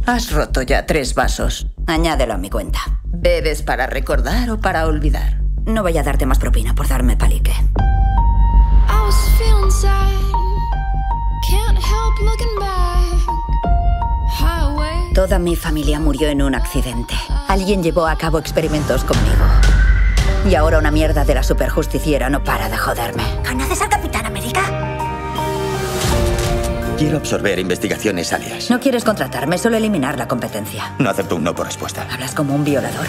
Has roto ya 3 vasos. Añádelo a mi cuenta. ¿Bebes para recordar o para olvidar? No voy a darte más propina por darme palique. I was feeling sad. Can't help looking back. Highway. Toda mi familia murió en un accidente. Alguien llevó a cabo experimentos conmigo. Y ahora una mierda de la superjusticiera no para de joderme. ¿Conoces al Capitán América? Quiero absorber investigaciones alias. No quieres contratarme, solo eliminar la competencia. No acepto un no por respuesta. Hablas como un violador.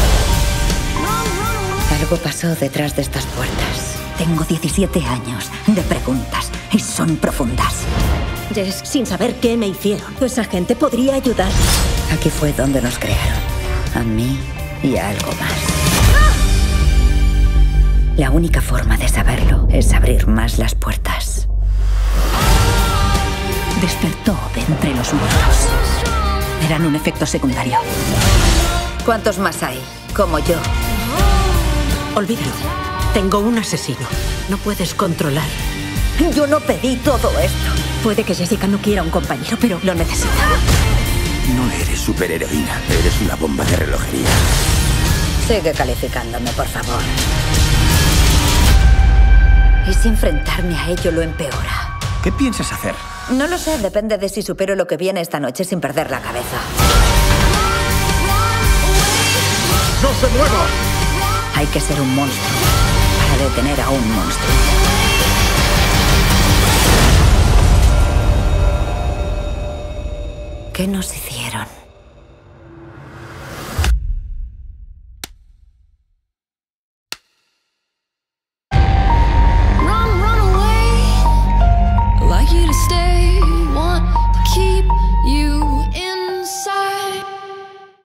Algo pasó detrás de estas puertas. Tengo 17 años de preguntas y son profundas. Jess, sin saber qué me hicieron, esa gente podría ayudar. Aquí fue donde nos crearon. A mí y a algo más. La única forma de saberlo es abrir más las puertas. Despertó de entre los muertos. Eran un efecto secundario. ¿Cuántos más hay? Como yo. Olvídalo. Tengo un asesino. No puedes controlar. Yo no pedí todo esto. Puede que Jessica no quiera un compañero, pero lo necesita. No eres superheroína. Eres una bomba de relojería. Sigue calificándome, por favor. ¿Y si enfrentarme a ello lo empeora? ¿Qué piensas hacer? No lo sé, depende de si supero lo que viene esta noche sin perder la cabeza. ¡No se mueva! Hay que ser un monstruo para detener a un monstruo. ¿Qué nos hicieron?